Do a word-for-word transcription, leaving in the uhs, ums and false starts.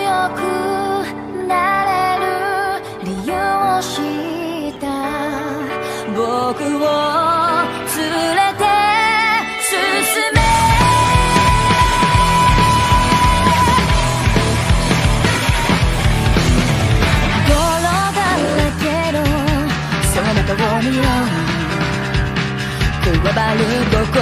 くなれる理由を知った僕を連れて進め転がるけどその顔には加わる心